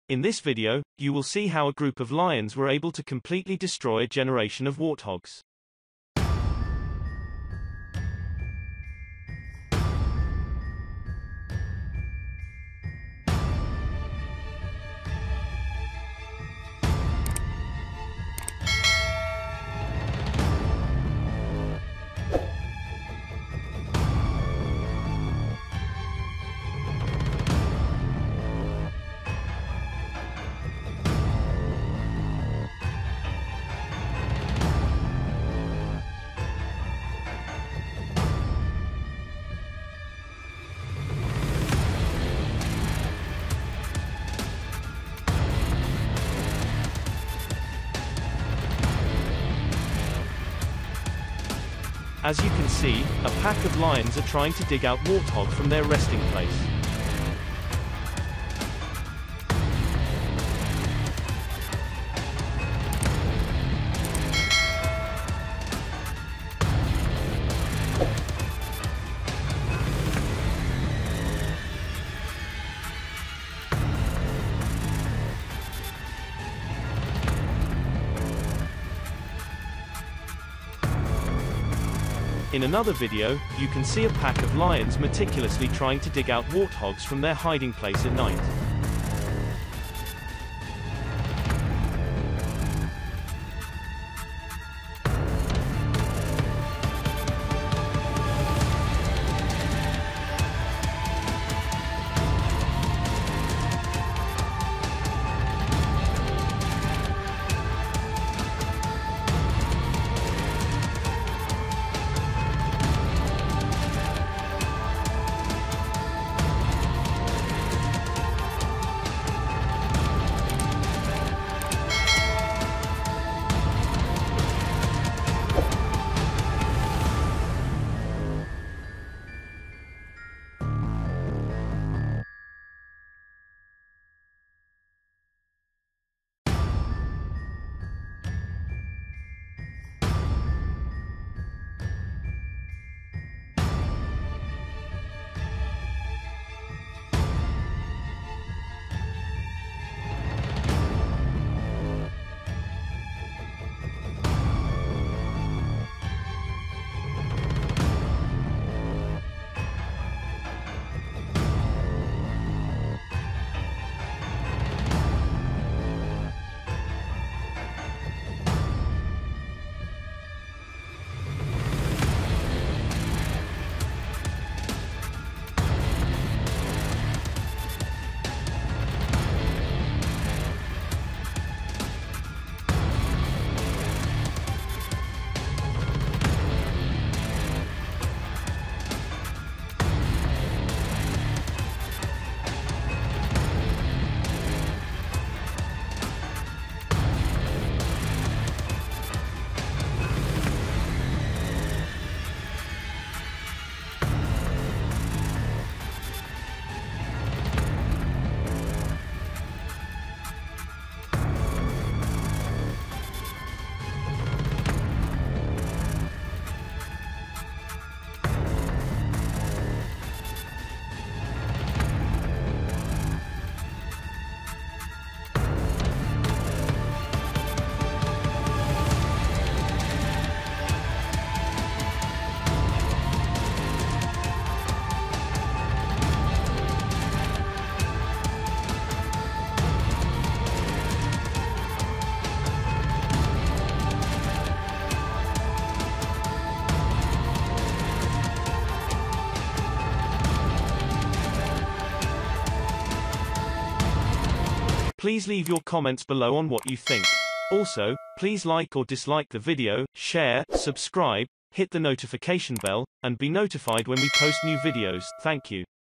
In this video, you will see how a group of lions were able to completely destroy a generation of warthogs. As you can see, a pack of lions are trying to dig out warthog from their resting place. In another video, you can see a pack of lions meticulously trying to dig out warthogs from their hiding place at night. Please leave your comments below on what you think. Also, please like or dislike the video, share, subscribe, hit the notification bell, and be notified when we post new videos. Thank you.